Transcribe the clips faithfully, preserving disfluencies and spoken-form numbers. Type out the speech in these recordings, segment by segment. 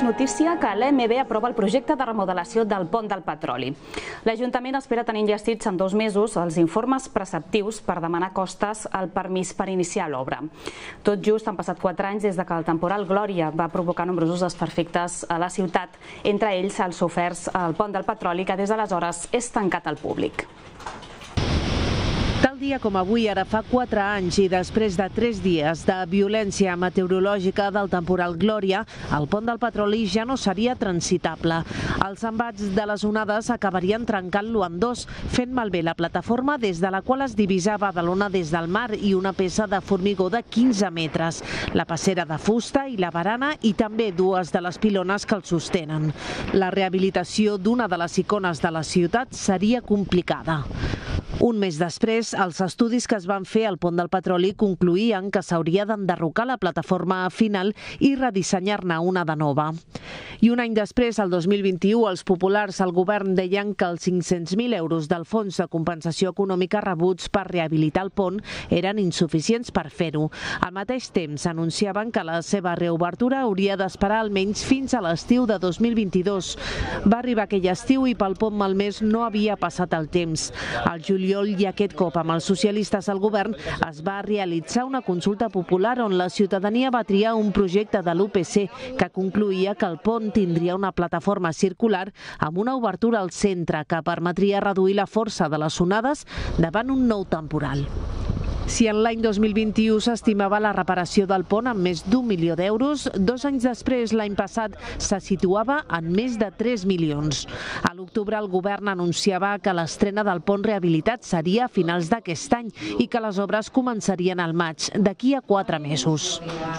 notícia que l'E M B aprova el projecte de remodelació del pont del Petroli. L'Ajuntament espera tenir enllestits en dos mesos els informes preceptius per demanar costes al permís per iniciar l'obra. Tot just han passat quatre anys des que el temporal Glòria va provocar nombrosos desperfectes a la ciutat, entre ells els soferts al pont del Petroli, que des d'aleshores és tancat al públic. Tal dia com avui, ara fa quatre anys i després de tres dies de violència meteorològica del temporal Glòria, el pont del Petroli ja no seria transitable. Els embats de les onades acabarien trencant-lo en dos, fent malbé la plataforma des de la qual es divisava Badalona des del mar i una peça de formigó de quinze metres, la passera de fusta i la barana i també dues de les pilones que el sostenen. La rehabilitació d'una de les icones de la ciutat seria complicada. Un mes després, els estudis que es van fer al pont del Petroli concloïen que s'hauria d'enderrocar la plataforma final i redissenyar-ne una de nova. I un any després, el dos mil vint-i-u, els populars al govern deien que els cinc-cents mil euros del Fons de Compensació Econòmica rebuts per rehabilitar el pont eren insuficients per fer-ho. Al mateix temps, anunciaven que la seva reobertura hauria d'esperar almenys fins a l'estiu de dos mil vint-i-dos. Va arribar aquell estiu i pel pont malmès no havia passat el temps. Al juliol i aquest cop amb els socialistes al govern es va realitzar una consulta popular on la ciutadania va triar un projecte de l'U P C que concloïa que el pont tindria una plataforma circular amb una obertura al centre que permetria reduir la força de les onades davant un nou temporal. Si en l'any dos mil vint-i-u s'estimava la reparació del pont amb més d'un milió d'euros, dos anys després, l'any passat, se situava en més de tres milions. A l'octubre el govern anunciava que l'estrena del pont rehabilitat seria a finals d'aquest any i que les obres començarien al maig, d'aquí a quatre mesos.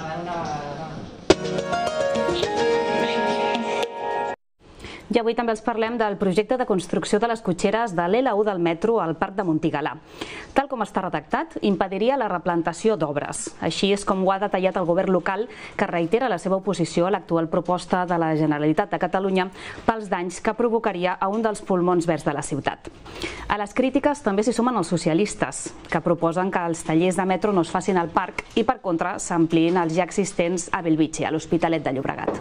I avui també els parlem del projecte de construcció de les cotxeres de l'L u del metro al Parc de Montigalà. Tal com està redactat, impediria la replantació d'obres. Així és com ho ha detallat el govern local, que reitera la seva oposició a l'actual proposta de la Generalitat de Catalunya pels danys que provocaria a un dels pulmons verds de la ciutat. A les crítiques també s'hi sumen els socialistes, que proposen que els tallers de metro no es facin al parc i, per contra, s'ampliïn els ja existents a Bellvitge, a l'Hospitalet de Llobregat.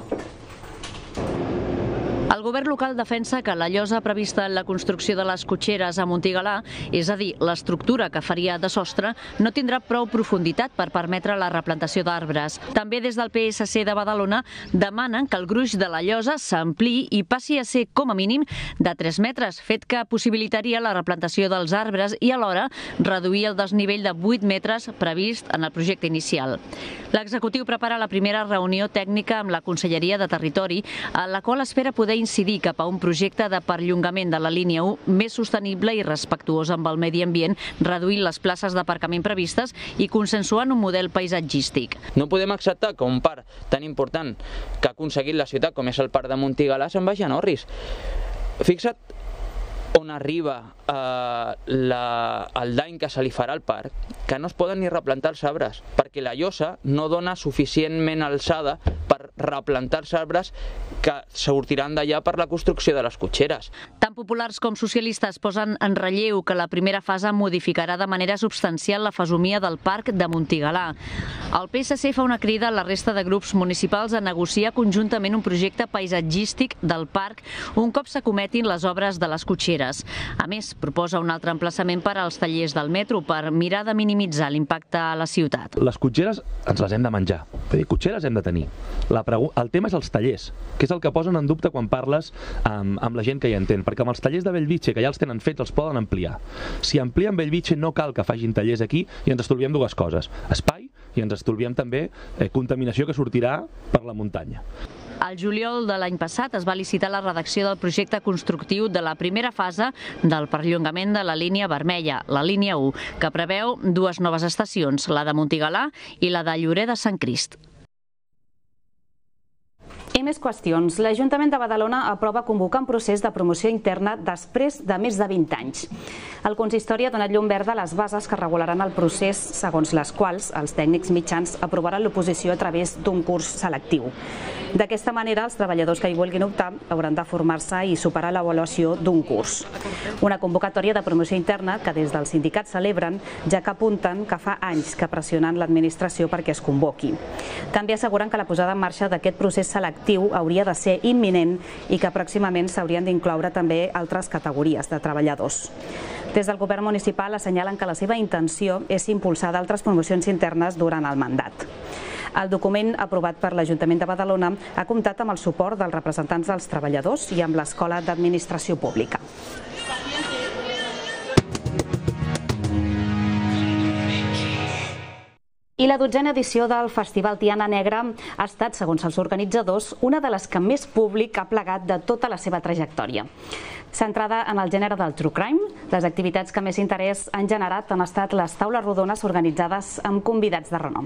El govern local defensa que la llosa prevista en la construcció de les cotxeres a Montigalà, és a dir, l'estructura que faria de sostre, no tindrà prou profunditat per permetre la replantació d'arbres. També des del P S C de Badalona demanen que el gruix de la llosa s'ampliï i passi a ser, com a mínim, de tres metres, fet que possibilitaria la replantació dels arbres i alhora reduir el desnivell de vuit metres previst en el projecte inicial. L'executiu prepara la primera reunió tècnica amb la Conselleria de Territori, en la qual espera poder incidir cap a un projecte de perllongament de la línia u més sostenible i respectuós amb el medi ambient, reduint les places d'aparcament previstes i consensuant un model paisatgístic. No podem acceptar que un parc tan important que ha aconseguit la ciutat com és el Parc de Montigalà se'n vagi a Norris. Fixa't on arriba eh, la, el dany que se li farà al parc, que no es poden ni replantar els arbres, perquè la llosa no dona suficientment alçada per replantar els arbres que sortiran d'allà per la construcció de les cotxeres. Tant populars com socialistes posen en relleu que la primera fase modificarà de manera substancial la fesomia del Parc de Montigalà. El P S C fa una crida a la resta de grups municipals a negociar conjuntament un projecte paisatgístic del parc un cop s'acometin les obres de les cotxeres. A més, proposa un altre emplaçament per als tallers del metro per mirar de minimitzar l'impacte a la ciutat. Les cotxeres ens les hem de menjar, vull dir, cotxeres hem de tenir. La el tema és els tallers, que és el que posen en dubte quan parles amb, amb la gent que hi entén, perquè amb els tallers de Bellvitge, que ja els tenen fets, els poden ampliar. Si amplien Bellvitge no cal que facin tallers aquí i ens estolviem dues coses, espai i ens estolviem també eh, contaminació que sortirà per la muntanya. Al juliol de l'any passat es va licitar la redacció del projecte constructiu de la primera fase del perllongament de la línia vermella, la línia u, que preveu dues noves estacions, la de Montigalà i la de Llorer de Sant Crist. I més qüestions. L'Ajuntament de Badalona aprova convocar un procés de promoció interna després de més de vint anys. El consistori ha donat llum verda a les bases que regularan el procés, segons les quals els tècnics mitjans aprovaran l'oposició a través d'un curs selectiu. D'aquesta manera, els treballadors que hi vulguin optar hauran de formar-se i superar l'avaluació d'un curs. Una convocatòria de promoció interna que des dels sindicats celebren, ja que apunten que fa anys que pressionen l'administració perquè es convoqui. També asseguren que la posada en marxa d'aquest procés selectiu hauria de ser imminent i que pròximament s'haurien d'incloure també altres categories de treballadors. Des del govern municipal assenyalen que la seva intenció és impulsar d'altres promocions internes durant el mandat. El document aprovat per l'Ajuntament de Badalona ha comptat amb el suport dels representants dels treballadors i amb l'Escola d'Administració Pública. I la dotzena edició del Festival Tiana Negra ha estat, segons els organitzadors, una de les que més públic ha plegat de tota la seva trajectòria. Centrada en el gènere del true crime, les activitats que més interès han generat han estat les taules rodones organitzades amb convidats de renom.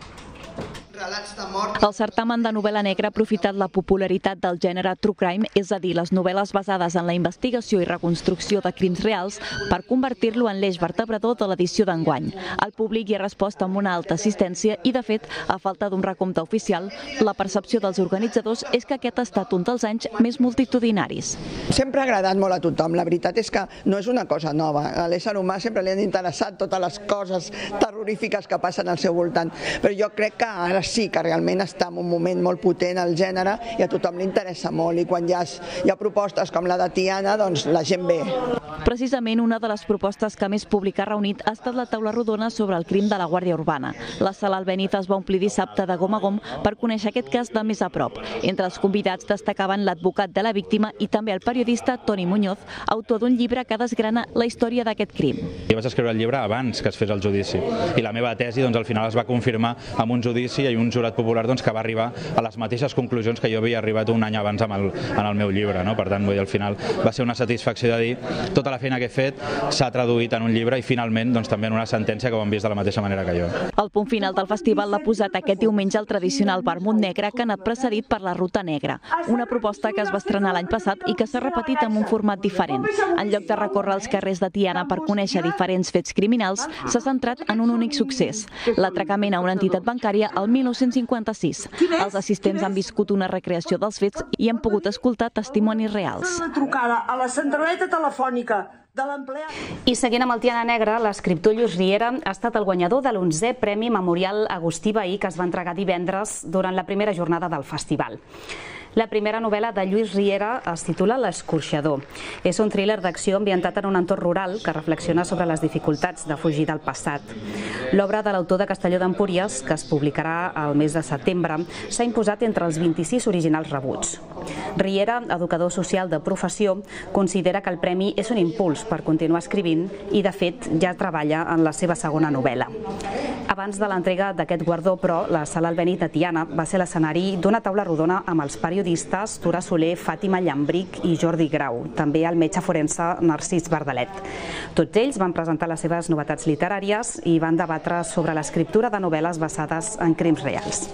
El certamen de novel·la negra ha aprofitat la popularitat del gènere true crime, és a dir, les novel·les basades en la investigació i reconstrucció de crims reals, per convertir-lo en l'eix vertebrador de l'edició d'enguany. El públic hi ha respost amb una alta assistència i, de fet, a falta d'un recompte oficial, la percepció dels organitzadors és que aquest ha estat un dels anys més multitudinaris. Sempre ha agradat molt a tothom. La veritat és que no és una cosa nova. A l'ésser humà sempre li han interessat totes les coses terrorífiques que passen al seu voltant. Però jo crec que ara sí que realment està en un moment molt potent el gènere i a tothom li interessa molt, i quan hi ha, hi ha propostes com la de Tiana, doncs la gent ve. Precisament una de les propostes que més públic ha reunit ha estat la taula rodona sobre el crim de la Guàrdia Urbana. La sala Albéniz es va omplir dissabte de gom a gom per conèixer aquest cas de més a prop. Entre els convidats destacaven l'advocat de la víctima i també el periodista Toni Muñoz, autor d'un llibre que desgrana la història d'aquest crim. Jo vaig escriure el llibre abans que es fes el judici i la meva tesi doncs, al final es va confirmar amb un judici i un jurat popular doncs, que va arribar a les mateixes conclusions que jo havia arribat un any abans amb el, en el meu llibre. No? Per tant, vull dir, al final va ser una satisfacció de dir tota la feina que he fet s'ha traduït en un llibre i finalment doncs, també en una sentència que ho han vist de la mateixa manera que jo. El punt final del festival l'ha posat aquest diumenge el tradicional vermut negre que ha anat precedit per la Ruta Negra, una proposta que es va estrenar l'any passat i que s'ha repetit amb un format diferent. En lloc de recórrer als carrers de Tiana per conèixer diferents fets criminals, s'ha centrat en un únic succés, l'atracament a una entitat bancària el mil nou-cents cinquanta-sis. Els assistents han viscut una recreació dels fets i han pogut escoltar testimonis reals. Una trucada a la centraleta telefònica de l'empleat. I seguint amb el Tiana Negra, l'escriptor Lluís Riera ha estat el guanyador de l'onzè Premi Memorial Agustí Vehí que es va entregar divendres durant la primera jornada del festival. La primera novel·la de Lluís Riera es titula L'escorxador. És un thriller d'acció ambientat en un entorn rural que reflexiona sobre les dificultats de fugir del passat. L'obra de l'autor de Castelló d'Empúries, que es publicarà al mes de setembre, s'ha imposat entre els vint-i-sis originals rebuts. Riera, educador social de professió, considera que el premi és un impuls per continuar escrivint i, de fet, ja treballa en la seva segona novel·la. Abans de l'entrega d'aquest guardó, però, la Sala Albéniz de Tiana va ser l'escenari d'una taula rodona amb els periodistes Tura Soler, Fàtima Llambric i Jordi Grau, també el metge forense Narcís Bardalet. Tots ells van presentar les seves novetats literàries i van debatre sobre l'escriptura de novel·les basades en crims reals.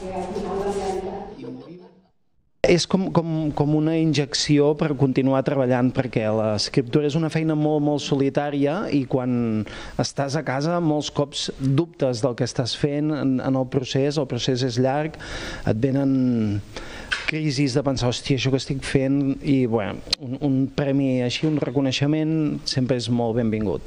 És com, com, com una injecció per continuar treballant, perquè l'escriptura és una feina molt, molt solitària i quan estàs a casa molts cops dubtes del que estàs fent en, en el procés, el procés és llarg, et venen crisis de pensar, hòstia, això que estic fent, i bueno, un, un premi així, un reconeixement, sempre és molt benvingut.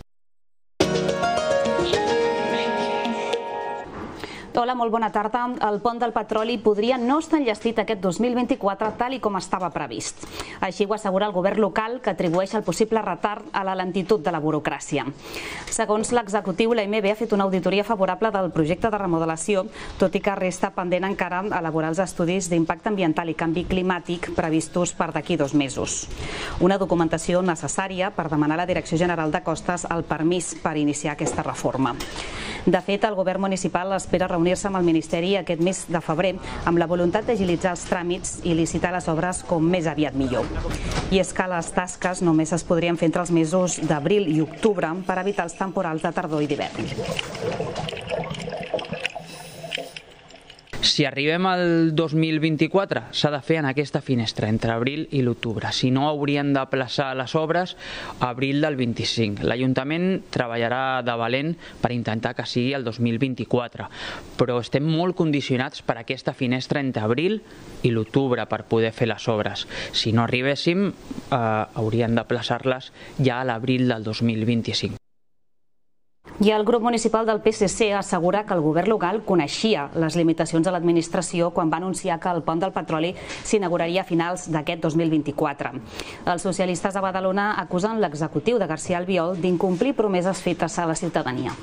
Hola, molt bona tarda. El pont del petroli podria no estar enllestit aquest dos mil vint-i-quatre tal i com estava previst. Així ho assegura el govern local, que atribueix el possible retard a la lentitud de la burocràcia. Segons l'executiu, la M B ha fet una auditoria favorable del projecte de remodelació, tot i que resta pendent encara elaborar els estudis d'impacte ambiental i canvi climàtic previstos per d'aquí dos mesos. Una documentació necessària per demanar a la Direcció General de Costes el permís per iniciar aquesta reforma. De fet, el govern municipal espera reunir-se amb el Ministeri aquest mes de febrer amb la voluntat d'agilitzar els tràmits i licitar les obres com més aviat millor. I és que les tasques només es podrien fer entre els mesos d'abril i octubre per evitar els temporals de tardor i d'hivern. Si arribem al dos mil vint-i-quatre, s'ha de fer en aquesta finestra, entre abril i l'octubre. Si no, haurien de plaçar les obres a abril del vint-i-cinc. L'Ajuntament treballarà de valent per intentar que sigui el dos mil vint-i-quatre, però estem molt condicionats per aquesta finestra entre abril i l'octubre per poder fer les obres. Si no arribéssim, eh, haurien de plaçar-les ja a l'abril del dos mil vint-i-cinc. I el grup municipal del P S C assegura que el govern local coneixia les limitacions de l'administració quan va anunciar que el pont del petroli s'inauguraria a finals d'aquest dos mil vint-i-quatre. Els socialistes de Badalona acusen l'executiu de García Albiol d'incomplir promeses fetes a la ciutadania.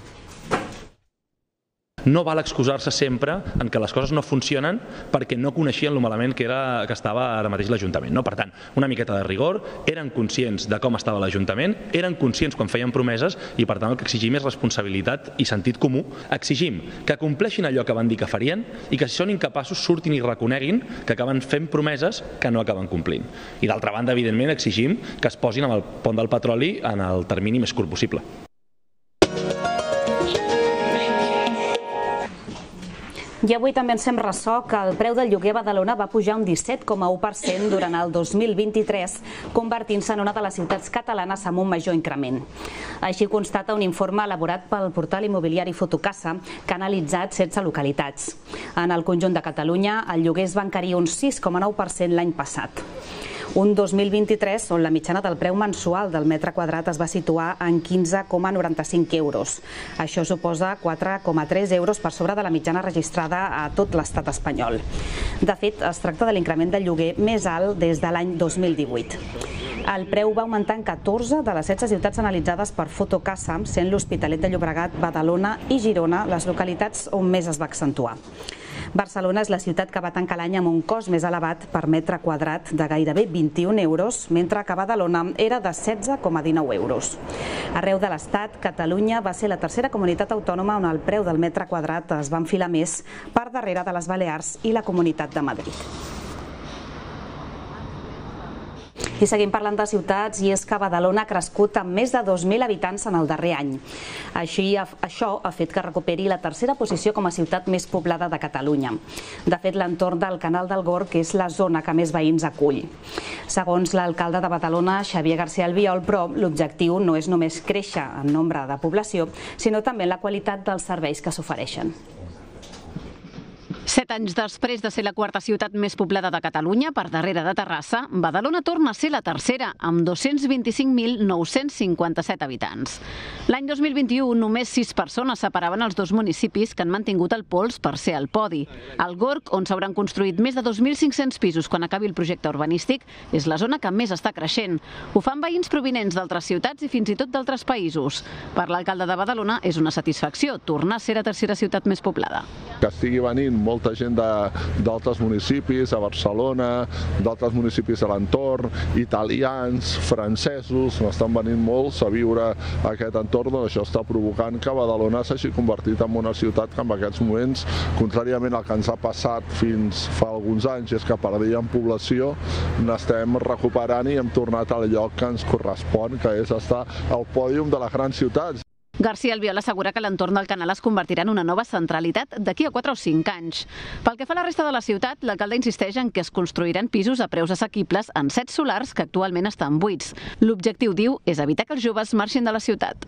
No val excusar-se sempre en que les coses no funcionen perquè no coneixien lo malament que, era, que estava ara mateix l'Ajuntament. No? Per tant, una miqueta de rigor, eren conscients de com estava l'Ajuntament, eren conscients quan feien promeses i per tant el que exigim és responsabilitat i sentit comú. Exigim que compleixin allò que van dir que farien i que si són incapaços surtin i reconeguin que acaben fent promeses que no acaben complint. I d'altra banda, evidentment, exigim que es posin amb el pont del petroli en el termini més curt possible. I avui també ens fem ressò que el preu del lloguer a Badalona va pujar un disset coma u per cent durant el dos mil vint-i-tres, convertint-se en una de les ciutats catalanes amb un major increment. Així constata un informe elaborat pel portal immobiliari Fotocasa, que ha analitzat setze localitats. En el conjunt de Catalunya, el lloguer es va encarir un sis coma nou per cent l'any passat. Un dos mil vint-i-tres on la mitjana del preu mensual del metre quadrat es va situar en quinze coma noranta-cinc euros. Això suposa quatre coma tres euros per sobre de la mitjana registrada a tot l'estat espanyol. De fet, es tracta de l'increment del lloguer més alt des de l'any dos mil divuit. El preu va augmentar en catorze de les setze ciutats analitzades per Fotocasa, sent l'Hospitalet de Llobregat, Badalona i Girona les localitats on més es va accentuar. Barcelona és la ciutat que va tancar l'any amb un cost més elevat per metre quadrat de gairebé vint-i-un euros, mentre que Badalona era de setze coma dinou euros. Arreu de l'Estat, Catalunya va ser la tercera comunitat autònoma on el preu del metre quadrat es va enfilar més per darrere de les Balears i la Comunitat de Madrid. I seguim parlant de ciutats, i és que Badalona ha crescut amb més de dos mil habitants en el darrer any. Així, això ha fet que recuperi la tercera posició com a ciutat més poblada de Catalunya. De fet, l'entorn del Canal del Gorg és la zona que més veïns acull. Segons l'alcalde de Badalona, Xavier García Albiol, però l'objectiu no és només créixer en nombre de població, sinó també en la qualitat dels serveis que s'ofereixen. Set anys després de ser la quarta ciutat més poblada de Catalunya, per darrere de Terrassa, Badalona torna a ser la tercera, amb dos-cents vint-i-cinc mil nou-cents cinquanta-set habitants. L'any dos mil vint-i-u, només sis persones separaven els dos municipis que han mantingut el pols per ser al podi. El Gorg, on s'hauran construït més de dos mil cinc-cents pisos quan acabi el projecte urbanístic, és la zona que més està creixent. Ho fan veïns provinents d'altres ciutats i fins i tot d'altres països. Per l'alcalde de Badalona és una satisfacció tornar a ser la tercera ciutat més poblada. Que estigui venint molta gent d'altres municipis, a Barcelona, d'altres municipis a l'entorn, italians, francesos, n'estan venint molts a viure a aquest entorn, doncs això està provocant que Badalona s'hagi convertit en una ciutat que en aquests moments, contràriament al que ens ha passat fins fa alguns anys, és que perdíem població, n'estem recuperant i hem tornat al lloc que ens correspon, que és estar al pòdium de les grans ciutats. García Albiol assegura que l'entorn del canal es convertirà en una nova centralitat d'aquí a quatre o cinc anys. Pel que fa a la resta de la ciutat, l'alcalde insisteix en que es construiran pisos a preus assequibles en set solars que actualment estan buits. L'objectiu, diu, és evitar que els joves marxin de la ciutat.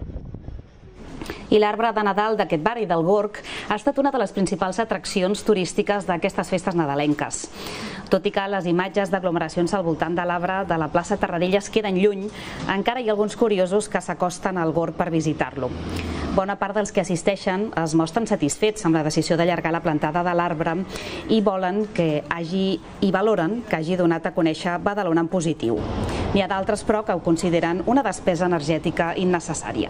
I l'arbre de Nadal d'aquest barri del Gorg ha estat una de les principals atraccions turístiques d'aquestes festes nadalenques. Tot i que les imatges d'aglomeracions al voltant de l'arbre de la plaça Terradellas queden lluny, encara hi ha alguns curiosos que s'acosten al Gorg per visitar-lo. Bona part dels que assisteixen es mostren satisfets amb la decisió d'allargar la plantada de l'arbre i volen que hagi i valoren que hagi donat a conèixer Badalona en positiu. N'hi ha d'altres, però, que ho consideren una despesa energètica innecessària.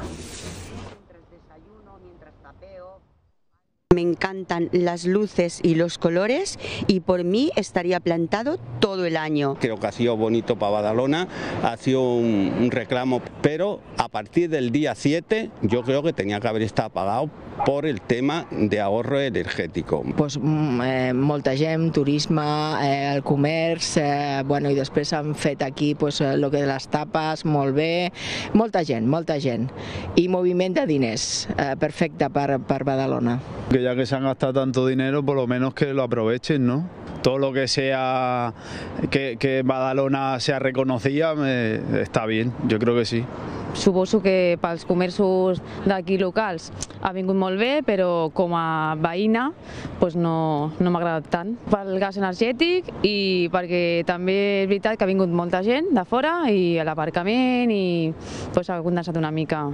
Me encantan las luces y los colores y por mí estaría plantado todo el año. Creo que ha sido bonito para Badalona, ha sido un, un reclamo, pero a partir del día siete yo creo que tenía que haber estado pagado por el tema de ahorro energético. Pues, eh, molta gent, turisme, eh, el comerç, eh, bueno, i després han fet aquí pues, eh, lo que de les tapes, molt bé, molta gent, molta gent. I moviment de diners, eh, perfecte per, per Badalona. Que ya que se han gastado tanto dinero, por lo menos que lo aprovechen, ¿no? Todo lo que sea que, que Badalona sea reconocida me, está bien, yo creo que sí. Suposo que pels comerços d'aquí locals ha vingut molt bé, però com a veïna doncs no, no m'ha agradat tant. Pel gas energètic i perquè també és veritat que ha vingut molta gent de fora i a l'aparcament i doncs ha condensat una mica.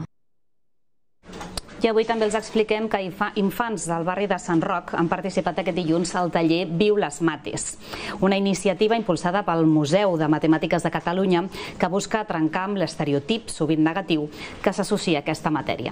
I avui també els expliquem que infants del barri de Sant Roc han participat aquest dilluns al taller Viu les Mates, una iniciativa impulsada pel Museu de Matemàtiques de Catalunya que busca trencar amb l'estereotip, sovint negatiu, que s'associa a aquesta matèria.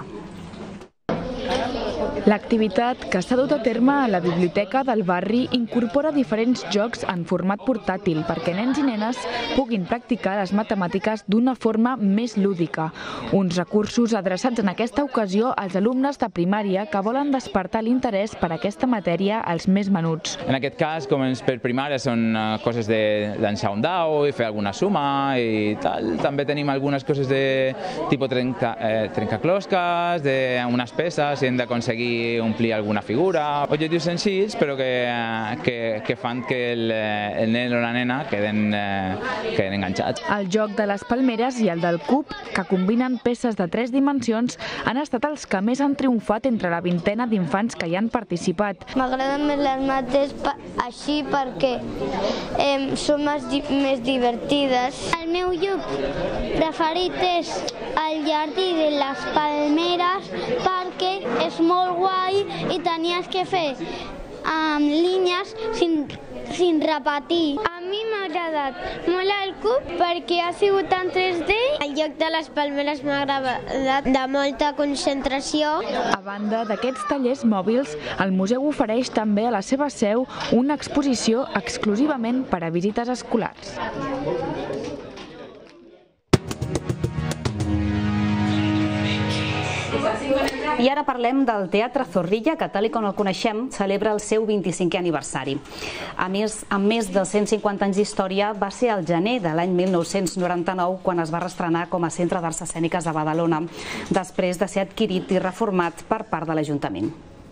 L'activitat, que s'ha dut a terme a la biblioteca del barri, incorpora diferents jocs en format portàtil perquè nens i nenes puguin practicar les matemàtiques d'una forma més lúdica. Uns recursos adreçats en aquesta ocasió als alumnes de primària que volen despertar l'interès per aquesta matèria als més menuts. En aquest cas, com per primària, són coses de llançar un dau i fer alguna suma i tal. També tenim algunes coses de tipus trencaclosques, d'unes peces, i hem d'aconseguir omplir alguna figura. Objectius senzills, però que, que, que fan que el, el nen o la nena queden, queden enganxats. El joc de les palmeres i el del cub, que combinen peces de tres dimensions, han estat els que més han triomfat entre la vintena d'infants que hi han participat. M'agraden més les mates així perquè eh, són més, més divertides. El meu lloc preferit és el jardí de les palmeres perquè és molt guai i tenies que fer amb línies sin, sin repetir. A mi m'ha agradat molt el cub perquè ha sigut en tres D. El lloc de les palmeres m'ha agradat de molta concentració. A banda d'aquests tallers mòbils, el museu ofereix també a la seva seu una exposició exclusivament per a visites escolars. I ara parlem del Teatre Zorrilla, que tal com el coneixem celebra el seu vint-i-cinquè aniversari. A més, amb més de cent cinquanta anys d'història, va ser el gener de l'any mil nou-cents noranta-nou quan es va reestrenar com a Centre d'Arts Escèniques de Badalona, després de ser adquirit i reformat per part de l'Ajuntament.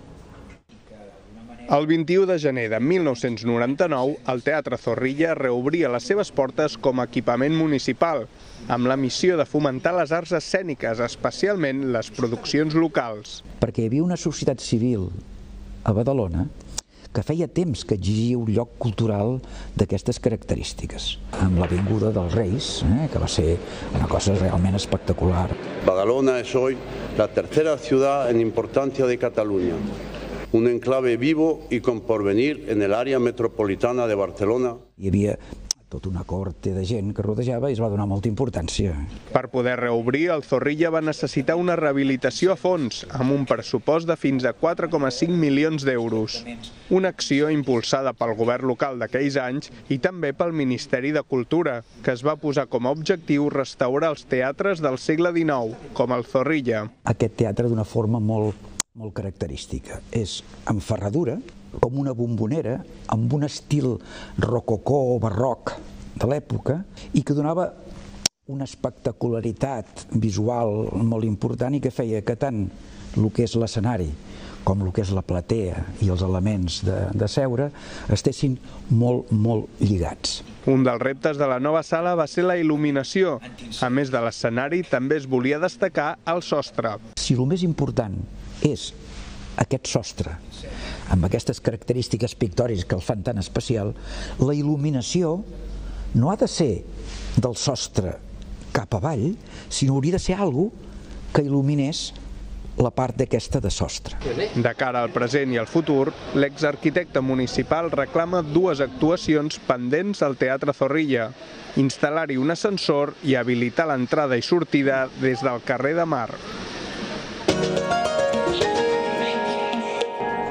El vint-i-u de gener de mil nou-cents noranta-nou, el Teatre Zorrilla reobria les seves portes com a equipament municipal, amb la missió de fomentar les arts escèniques, especialment les produccions locals. Perquè hi havia una societat civil a Badalona que feia temps que exigia un lloc cultural d'aquestes característiques. Amb la vinguda dels Reis, eh, que va ser una cosa realment espectacular. Badalona es hoy la tercera ciudad en importancia de Cataluña. Un enclave vivo y con porvenir en el área metropolitana de Barcelona. Hi havia tota una corte de gent que rodejava i es va donar molta importància. Per poder reobrir, el Zorrilla va necessitar una rehabilitació a fons, amb un pressupost de fins a quatre coma cinc milions d'euros. Una acció impulsada pel govern local d'aquells anys i també pel Ministeri de Cultura, que es va posar com a objectiu restaurar els teatres del segle dinou, com el Zorrilla. Aquest teatre d'una forma molt, molt característica. És amb ferradura, com una bombonera, amb un estil rococó o barroc de l'època i que donava una espectacularitat visual molt important i que feia que tant el que és l'escenari com el que és la platea i els elements de, de seure estessin molt, molt lligats. Un dels reptes de la nova sala va ser la il·luminació. A més de l'escenari, també es volia destacar el sostre. Si el més important és aquest sostre, amb aquestes característiques pictòriques que el fan tan especial, la il·luminació no ha de ser del sostre cap avall, sinó hauria de ser alguna cosa que il·luminés la part d'aquesta de sostre. De cara al present i al futur, l'exarquitecte municipal reclama dues actuacions pendents al Teatre Zorrilla: instal·lar-hi un ascensor i habilitar l'entrada i sortida des del carrer de Mar.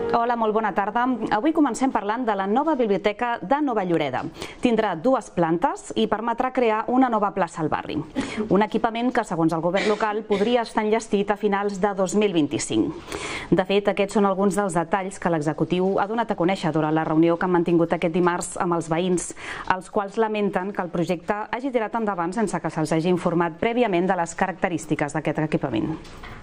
Hola, molt bona tarda. Avui comencem parlant de la nova biblioteca de Nova Lloreda. Tindrà dues plantes i permetrà crear una nova plaça al barri. Un equipament que, segons el govern local, podria estar enllestit a finals de dos mil vint-i-cinc. De fet, aquests són alguns dels detalls que l'executiu ha donat a conèixer durant la reunió que han mantingut aquest dimarts amb els veïns, els quals lamenten que el projecte hagi tirat endavant sense que se'ls hagi informat prèviament de les característiques d'aquest equipament.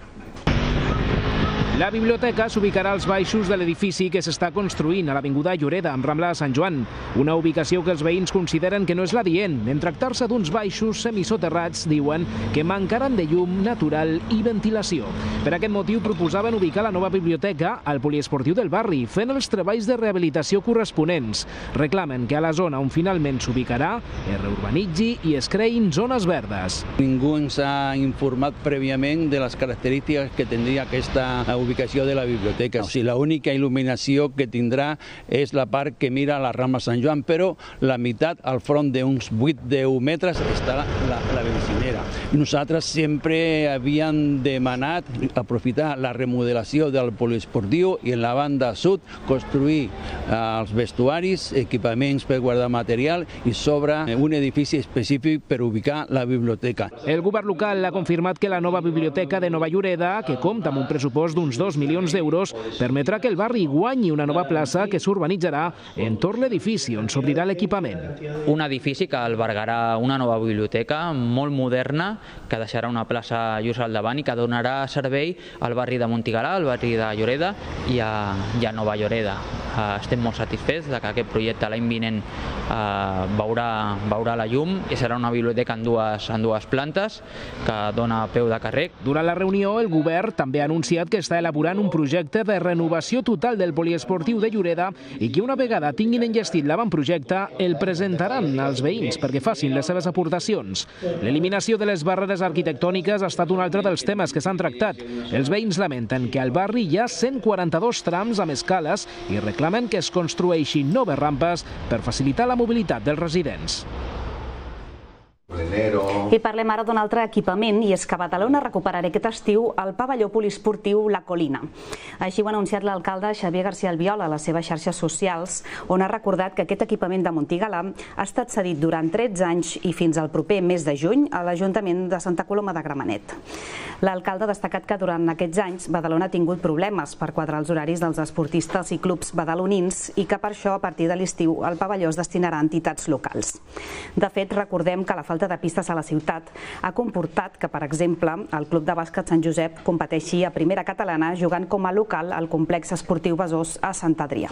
La biblioteca s'ubicarà als baixos de l'edifici que s'està construint a l'Avinguda Lloreda, amb Rambla de Sant Joan. Una ubicació que els veïns consideren que no és l'adient. En tractar-se d'uns baixos semisoterrats, diuen que mancaran de llum natural i ventilació. Per aquest motiu proposaven ubicar la nova biblioteca al poliesportiu del barri, fent els treballs de rehabilitació corresponents. Reclamen que a la zona on finalment s'ubicarà es reurbanitzi i es creïn zones verdes. Ningú ens ha informat prèviament de les característiques que tindria aquesta ubicació de la biblioteca. O sigui, l'única il·luminació que tindrà és la part que mira a la Rambla Sant Joan, però la meitat, al front d'uns vuit a deu metres, està la, la benzinera. Nosaltres sempre havíem demanat aprofitar la remodelació del poliesportiu i en la banda sud construir eh, els vestuaris, equipaments per guardar material i sobre un edifici específic per ubicar la biblioteca. El govern local ha confirmat que la nova biblioteca de Nova Lloreda, que compta amb un pressupost d'uns dos milions d'euros, permetrà que el barri guanyi una nova plaça que s'urbanitzarà entorn l'edifici on s'obrirà l'equipament. Un edifici que albergarà una nova biblioteca molt moderna, que deixarà una plaça just al davant i que donarà servei al barri de Montigalà, al barri de Lloreda i a, i a Nova Lloreda. Estem molt satisfets de que aquest projecte l'any vinent eh, veurà, veurà la llum i serà una biblioteca en dues, en dues plantes que dona peu de carrer. Durant la reunió, el govern també ha anunciat que està elaborant un projecte de renovació total del poliesportiu de Lloreda i que una vegada tinguin enllestit l'avantprojecte el presentaran als veïns perquè facin les seves aportacions. L'eliminació de les barreres arquitectòniques ha estat un altre dels temes que s'han tractat. Els veïns lamenten que al barri hi ha cent quaranta-dos trams amb escales i reclamen que es construeixin noves rampes per facilitar la mobilitat dels residents. I parlem ara d'un altre equipament, i és que Badalona recuperarà aquest estiu el pavelló poliesportiu La Colina. Així ho ha anunciat l'alcalde Xavier García Albiol a les seves xarxes socials, on ha recordat que aquest equipament de Montigalà ha estat cedit durant tretze anys i fins al proper mes de juny a l'Ajuntament de Santa Coloma de Gramenet. L'alcalde ha destacat que durant aquests anys Badalona ha tingut problemes per quadrar els horaris dels esportistes i clubs badalonins i que per això a partir de l'estiu el pavelló es destinarà a entitats locals. De fet, recordem que la falta de pistes a la ciutat ha comportat que, per exemple, el Club de Bàsquet Sant Josep competeixi a primera catalana jugant com a local al complex esportiu Besòs a Sant Adrià.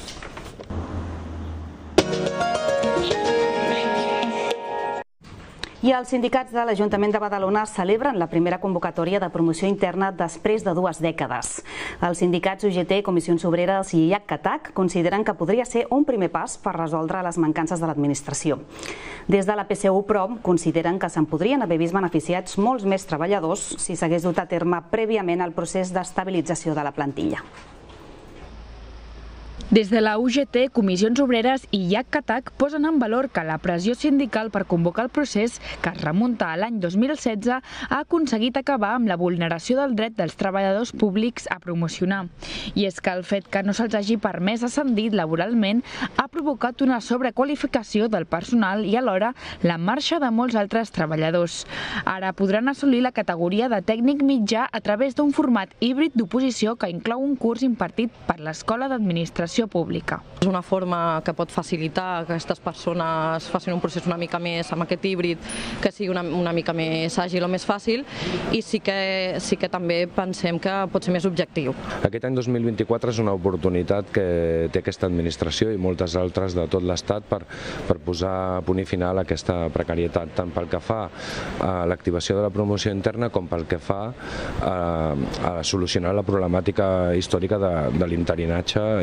I els sindicats de l'Ajuntament de Badalona celebren la primera convocatòria de promoció interna després de dues dècades. Els sindicats U G T, Comissions Obreres i I A C Catac consideren que podria ser un primer pas per resoldre les mancances de l'administració. Des de la P C U, però, consideren que se'n podrien haver vist beneficiats molts més treballadors si s'hagués dut a terme prèviament el procés d'estabilització de la plantilla. Des de la U G T, Comissions Obreres i I A C Catac posen en valor que la pressió sindical per convocar el procés, que es remunta a l'any dos mil setze, ha aconseguit acabar amb la vulneració del dret dels treballadors públics a promocionar. I és que el fet que no se'ls hagi permès ascendir laboralment ha provocat una sobrequalificació del personal i alhora la marxa de molts altres treballadors. Ara podran assolir la categoria de tècnic mitjà a través d'un format híbrid d'oposició que inclou un curs impartit per l'Escola d'Administració Pública. És una forma que pot facilitar que aquestes persones facin un procés una mica més amb aquest híbrid, que sigui una, una mica més àgil o més fàcil, i sí que, sí que també pensem que pot ser més objectiu. Aquest any dos mil vint-i-quatre és una oportunitat que té aquesta administració i moltes altres de tot l'Estat per, per posar a punt i final a aquesta precarietat, tant pel que fa a l'activació de la promoció interna com pel que fa a, a solucionar la problemàtica històrica de, de l'interinatge i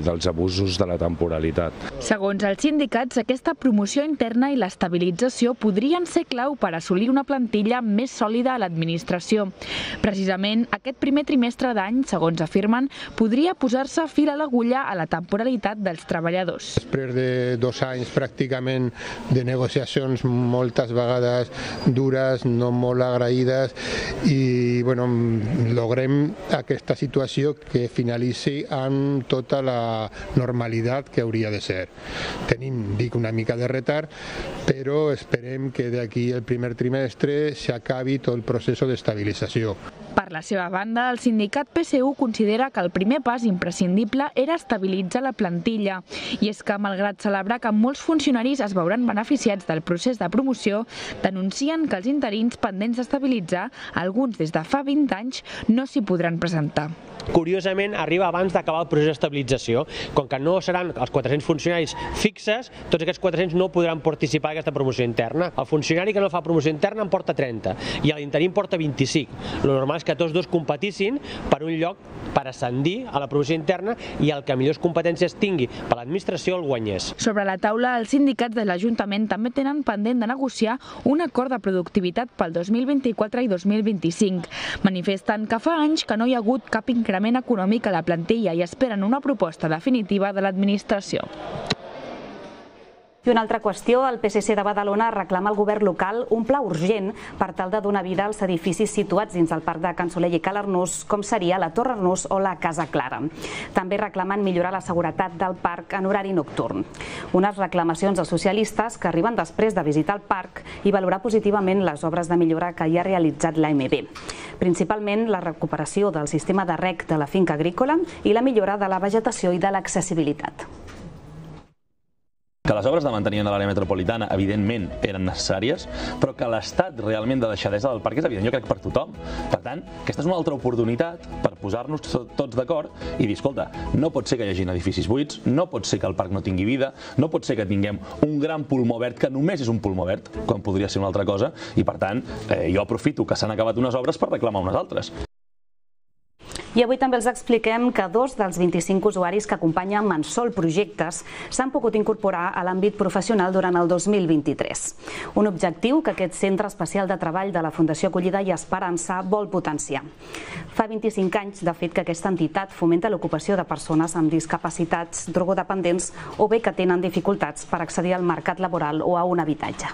dels abusos de la temporalitat. Segons els sindicats, aquesta promoció interna i l'estabilització podrien ser clau per assolir una plantilla més sòlida a l'administració. Precisament, aquest primer trimestre d'any, segons afirmen, podria posar-se fil a l'agulla a la temporalitat dels treballadors. Després de dos anys pràcticament de negociacions moltes vegades dures, no molt agraïdes, i bueno, logrem aquesta situació que finalitzi amb tota la normalitat que hauria de ser. Tenim, dic, una mica de retard, però esperem que d'aquí el primer trimestre s'acabi tot el procés d'estabilització. Per la seva banda, el sindicat P S U considera que el primer pas imprescindible era estabilitzar la plantilla. I és que, malgrat celebrar que molts funcionaris es veuran beneficiats del procés de promoció, denuncien que els interins pendents d'estabilitzar, alguns des de fa vint anys, no s'hi podran presentar. Curiosament, arriba abans d'acabar el procés d'estabilització. Com que no seran els quatre-cents funcionaris fixes, tots aquests quatre-cents no podran participar en aquesta promoció interna. El funcionari que no fa promoció interna en porta trenta i l'interí en porta vint-i-cinc. El normal és que tots dos competissin per un lloc per ascendir a la promoció interna i el que millors competències tingui per l'administració el guanyés. Sobre la taula, els sindicats de l'Ajuntament també tenen pendent de negociar un acord de productivitat pel dos mil vint-i-quatre i dos mil vint-i-cinc. Manifesten que fa anys que no hi ha hagut cap increment econòmic a la plantilla i esperen una proposta definitiva de l'administració. I una altra qüestió, el P S C de Badalona reclama al govern local un pla urgent per tal de donar vida als edificis situats dins del parc de Can Solell i Cal Arnús, com seria la Torre Arnús o la Casa Clara. També reclamen millorar la seguretat del parc en horari nocturn. Unes reclamacions dels socialistes que arriben després de visitar el parc i valorar positivament les obres de millora que hi ha realitzat l'A M B. Principalment la recuperació del sistema de reg de la finca agrícola i la millora de la vegetació i de l'accessibilitat. Que les obres de manteniment de l'àrea metropolitana, evidentment, eren necessàries, però que l'estat realment de deixadesa del parc és evident, jo crec, per tothom. Per tant, aquesta és una altra oportunitat per posar-nos tots d'acord i dir, escolta, no pot ser que hi hagi edificis buits, no pot ser que el parc no tingui vida, no pot ser que tinguem un gran pulmó verd, que només és un pulmó verd, quan podria ser una altra cosa, i per tant, eh, jo aprofito que s'han acabat unes obres per reclamar unes altres. I avui també els expliquem que dos dels vint-i-cinc usuaris que acompanyen Mansol Projectes s'han pogut incorporar a l'àmbit professional durant el dos mil vint-i-tres. Un objectiu que aquest Centre Especial de Treball de la Fundació Acollida i Esperança vol potenciar. Fa vint-i-cinc anys, de fet, que aquesta entitat fomenta l'ocupació de persones amb discapacitats, drogodependents o bé que tenen dificultats per accedir al mercat laboral o a un habitatge.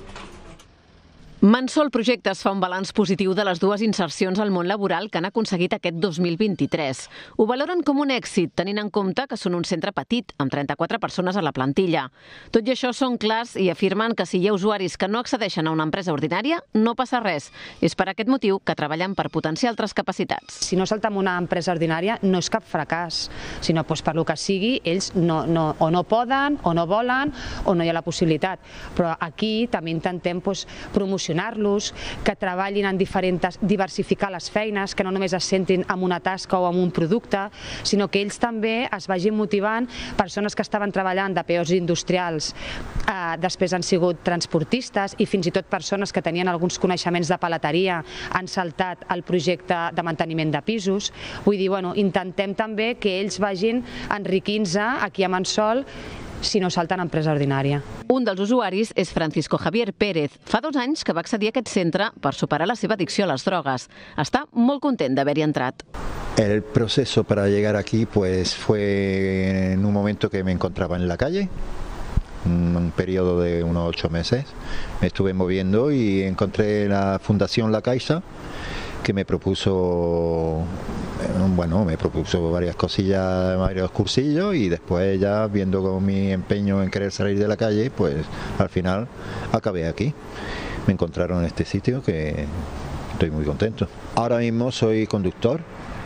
Mansol Projectes fa un balanç positiu de les dues insercions al món laboral que han aconseguit aquest dos mil vint-i-tres. Ho valoren com un èxit, tenint en compte que són un centre petit, amb trenta-quatre persones a la plantilla. Tot i això, són clars i afirmen que si hi ha usuaris que no accedeixen a una empresa ordinària, no passa res. És per aquest motiu que treballen per potenciar altres capacitats. Si no salta en una empresa ordinària, no és cap fracàs, sinó doncs, per lo que sigui, ells no, no, o no poden, o no volen, o no hi ha la possibilitat. Però aquí també intentem doncs, promocionar los que treballin en diferents, diversificar les feines, que no només es centrin en una tasca o en un producte, sinó que ells també es vagin motivant. Persones que estaven treballant de P Os industrials, eh, després han sigut transportistes i fins i tot persones que tenien alguns coneixements de paleteria han saltat al projecte de manteniment de pisos. Vull dir, bueno, intentem també que ells vagin enriquint-se aquí a Mansol si no salten en empresa ordinària. Un dels usuaris és Francisco Javier Pérez. Fa dos anys que va accedir a aquest centre per superar la seva addicció a les drogues. Està molt content d'haver-hi entrat. El proceso para llegar aquí pues fue en un momento que me encontraba en la calle, un periodo de unos ocho meses. Me estuve moviendo y encontré la Fundación La Caixa, que me propuso, bueno, me propuso varias cosillas, varios cursillos, y después ya viendo con mi empeño en querer salir de la calle, pues al final acabé aquí. Me encontraron en este sitio que estoy muy contento. Ahora mismo soy conductor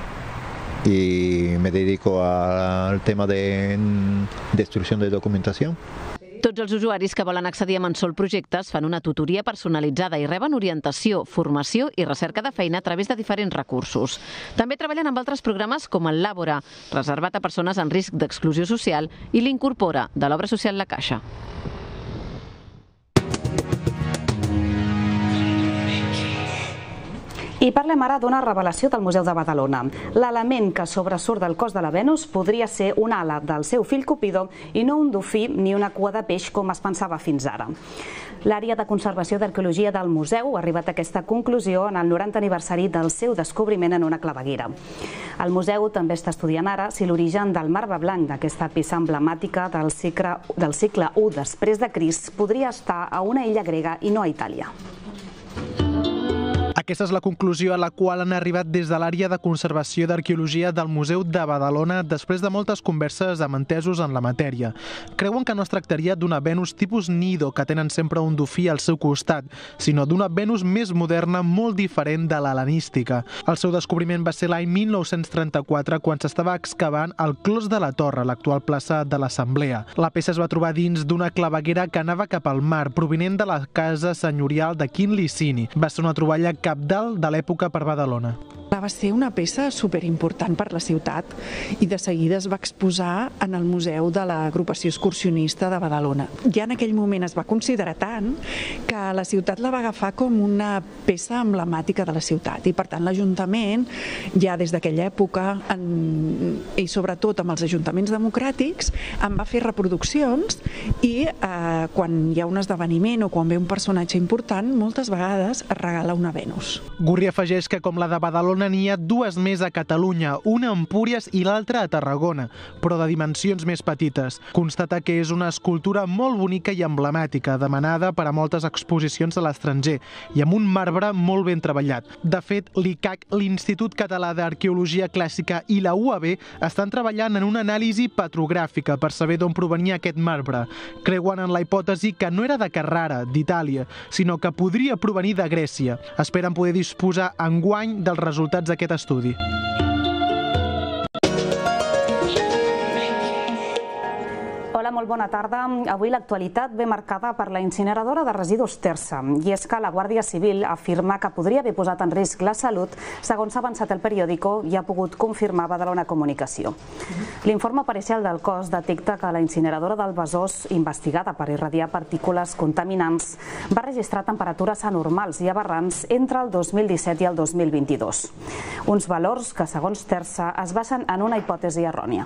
y me dedico al tema de destrucción de documentación. Tots els usuaris que volen accedir a Mansol Projectes fan una tutoria personalitzada i reben orientació, formació i recerca de feina a través de diferents recursos. També treballen amb altres programes com el Làbora, reservat a persones en risc d'exclusió social, i l'Incorpora, de l'Obra Social La Caixa. I parlem ara d'una revelació del Museu de Badalona. L'element que sobresurt del cos de la Venus podria ser una ala del seu fill Cupido i no un dofí ni una cua de peix com es pensava fins ara. L'àrea de conservació d'arqueologia del museu ha arribat a aquesta conclusió en el norantè aniversari del seu descobriment en una claveguera. El museu també està estudiant ara si l'origen del marbre blanc d'aquesta peça emblemàtica del segle, del segle u després de Crist podria estar a una illa grega i no a Itàlia. Aquesta és la conclusió a la qual han arribat des de l'àrea de conservació d'arqueologia del Museu de Badalona després de moltes converses amb entesos en la matèria. Creuen que no es tractaria d'una Venus tipus nido que tenen sempre un dofí al seu costat, sinó d'una Venus més moderna molt diferent de l'hel·lenística. El seu descobriment va ser l'any mil nou-cents trenta-quatre quan s'estava excavant el Clos de la Torre, l'actual plaça de l'Assemblea. La peça es va trobar dins d'una claveguera que anava cap al mar, provinent de la casa senyorial de Quint Licini. Va ser una troballa cabdal de l'època per Badalona. Va ser una peça superimportant per la ciutat i de seguida es va exposar en el Museu de l'Agrupació Excursionista de Badalona. Ja en aquell moment es va considerar tant que la ciutat la va agafar com una peça emblemàtica de la ciutat i per tant l'Ajuntament ja des d'aquella època en, i sobretot amb els ajuntaments democràtics en va fer reproduccions i eh, quan hi ha un esdeveniment o quan ve un personatge important moltes vegades es regala una Venus. Gurri afegeix que com la de Badalona n'hi ha dues més a Catalunya, una a Empúries i l'altra a Tarragona, però de dimensions més petites. Constata que és una escultura molt bonica i emblemàtica, demanada per a moltes exposicions a l'estranger i amb un marbre molt ben treballat. De fet, l'I C A C, l'Institut Català d'Arqueologia Clàssica i la U A B estan treballant en una anàlisi petrogràfica per saber d'on provenia aquest marbre. Creuen en la hipòtesi que no era de Carrara, d'Itàlia, sinó que podria provenir de Grècia. Esperen poder disposar enguany dels resultats d'aquest estudi. Hola, molt bona tarda. Avui l'actualitat ve marcada per la incineradora de residus Tersa. I és que la Guàrdia Civil afirma que podria haver posat en risc la salut, segons ha avançat el periòdico i ha pogut confirmar Badalona Comunicació. L'informe parcial del cos detecta que la incineradora del Besòs, investigada per irradiar partícules contaminants, va registrar temperatures anormals i aberrants entre el dos mil disset i el dos mil vint-i-dos. Uns valors que, segons Tersa, es basen en una hipòtesi errònia.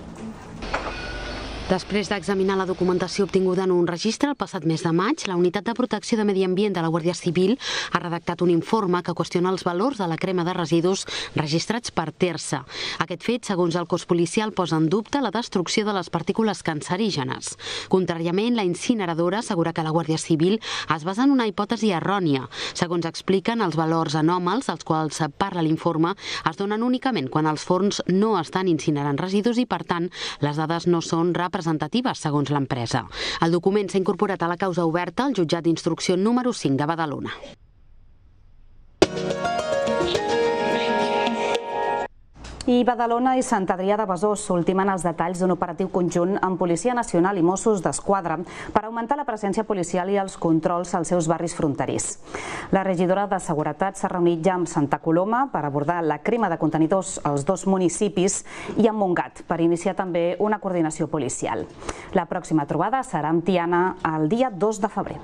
Després d'examinar la documentació obtinguda en un registre el passat mes de maig, la Unitat de Protecció de Medi Ambient de la Guàrdia Civil ha redactat un informe que qüestiona els valors de la crema de residus registrats per Tersa. Aquest fet, segons el cos policial, posa en dubte la destrucció de les partícules cancerígenes. Contràriament, la incineradora assegura que la Guàrdia Civil es basa en una hipòtesi errònia. Segons expliquen, els valors anòmals, als quals parla l'informe, es donen únicament quan els forns no estan incinerant residus i, per tant, les dades no són representatives representatives, segons l'empresa. El document s'ha incorporat a la causa oberta al jutjat d'instrucció número cinc de Badalona. I Badalona i Sant Adrià de Besòs ultimen els detalls d'un operatiu conjunt amb Policia Nacional i Mossos d'Esquadra per augmentar la presència policial i els controls als seus barris fronterers. La regidora de Seguretat s'ha reunit ja amb Santa Coloma per abordar la crema de contenidors als dos municipis i amb Montgat per iniciar també una coordinació policial. La pròxima trobada serà amb Tiana el dia dos de febrer.